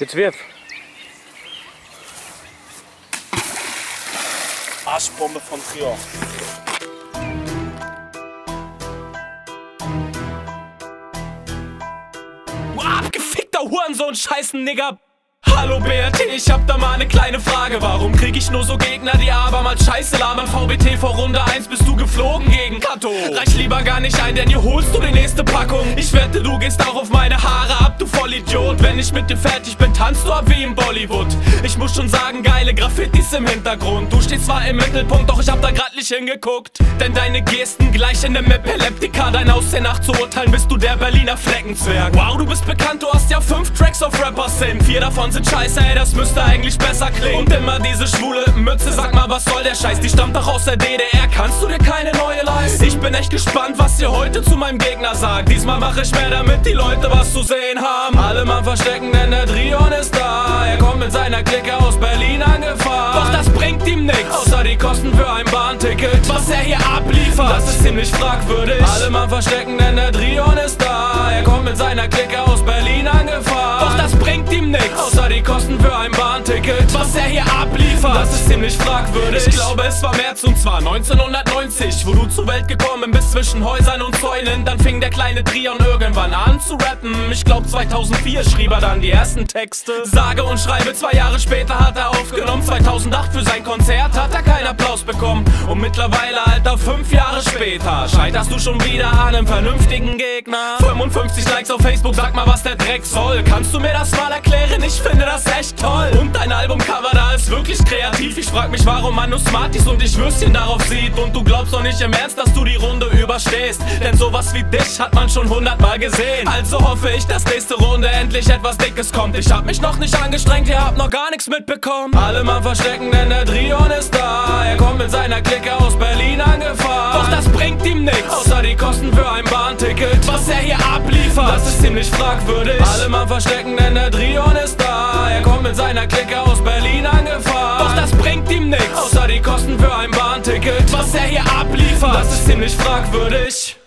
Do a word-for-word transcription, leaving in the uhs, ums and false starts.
Jetzt wirf. Arschbombe von Trier. Du abgefickter Hurensohn, scheißen Nigger. Hallo B R T, ich hab da mal eine kleine Frage. Warum krieg ich nur so Gegner, die abermals Scheiße labern? V B T vor Runde eins bist du geflogen gegen Kato. Reich lieber gar nicht ein, denn hier holst du die nächste Packung. Ich wette, du gehst auch auf meine Haare ab, du Vollidiot. Wenn ich mit dir fertig bin, tanzt du ab wie im Bollywood. Ich muss schon sagen, geile Graffitis im Hintergrund. Du stehst zwar im Mittelpunkt, doch ich hab da grad nicht hingeguckt. Denn deine Gesten gleichen einem Epileptiker. Dein Aussehen nach zu urteilen, bist du der Berliner Fleckenzwerg. Wow, du bist bekannt, du hast ja fünf Tracks auf Rapper-Sin. Vier davon sind scheiße, ey, das müsste eigentlich besser klingen. Und immer diese schwule Mütze, sag mal, was soll der Scheiß? Die stammt doch aus der D D R, kannst du dir keine neue leisten? Ich bin echt gespannt, was ihr heute zu meinem Gegner sagt. Diesmal mache ich mehr, damit die Leute was zu sehen haben. Alle mal verstecken, denn der Drion ist da. Er kommt mit seiner Clique aus Berlin angefahren. Doch das bringt ihm nichts, außer die Kosten für ein Bahnticket. Was er hier abliefert, das ist ziemlich fragwürdig. Alle mal verstecken, denn der Drion ist da. Er kommt mit seiner Clique aus Berlin angefahren. Doch das bringt ihm nichts, außer die Kosten für ein Bahnticket. Was er hier abliefert, das ist ziemlich fragwürdig. Ich glaube, es war März und zwar neunzehnhundertneunzig, wo du zur Welt gekommen bist zwischen Häusern und Zäunen. Dann fing der kleine Trion irgendwann an zu rappen. Ich glaube zweitausendvier schrieb er dann die ersten Texte. Sage und schreibe, zwei Jahre später hat er aufgenommen. zweitausendacht für sein Konzert hat er keinen Applaus bekommen. Und mittlerweile, Alter, fünf Jahre später scheiterst du schon wieder an einem vernünftigen Gegner. fünfundfünfzig Likes auf Facebook, sag mal, was der Dreck soll. Kannst du mir das mal erklären? Ich finde das echt toll. Und dein Albumcover da ist wirklich kreativ. Ich frag mich, warum man nur Smarties und ich Würstchen darauf sieht. Und du glaubst doch nicht im Ernst, dass du die Runde überstehst. Denn sowas wie dich hat man schon hundertmal gesehen. Also hoffe ich, dass nächste Runde endlich etwas Dickes kommt. Ich hab mich noch nicht angestrengt, ihr habt noch gar nichts mitbekommen. Alle mal verstecken, denn der Drion ist da. Er kommt mit seiner Clique aus Berlin angefahren. Doch das bringt ihm nichts, außer die Kosten für ein Bahnticket. Was er hier abliefert, das ist ziemlich fragwürdig. Alle mal verstecken, denn der Drion ist da. Er kommt mit seiner Clique aus Berlin angefahren. Doch das bringt ihm nichts, außer die Kosten für ein Bahnticket. Was er hier abliefert, das ist ziemlich fragwürdig.